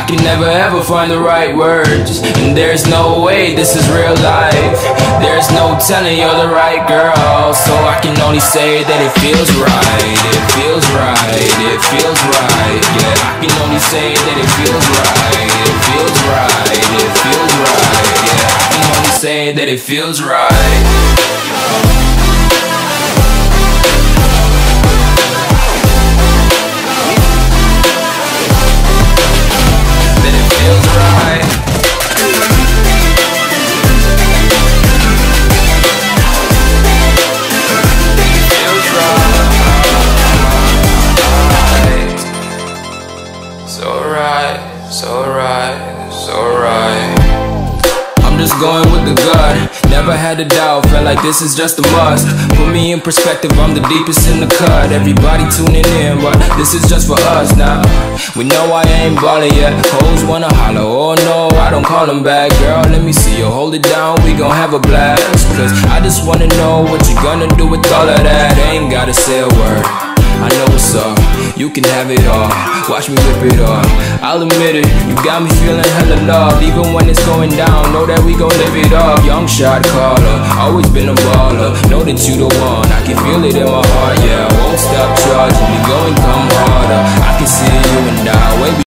I can never ever find the right words, and there's no way this is real life. There's no telling you're the right girl, so I can only say that it feels right. It feels right, it feels right. Yeah, I can only say that it feels right. It feels right, it feels right. Yeah, I can only say that it feels right. So right. I'm just going with the gut. Never had a doubt, felt like this is just a must. Put me in perspective, I'm the deepest in the cut. Everybody tuning in, but this is just for us now. We know I ain't ballin' yet. Hoes wanna holler, oh no, I don't call them back. Girl, let me see you hold it down, we gon' have a blast. Cause I just wanna know what you gonna do with all of that. Ain't gotta say a word, I know what's up, you can have it all. Watch me whip it up, I'll admit it, you got me feeling hella love. Even when it's going down, know that we gon' live it up. Young shot caller, always been a baller. Know that you the one, I can feel it in my heart. Yeah, I won't stop charging me, go and come harder. I can see you and I way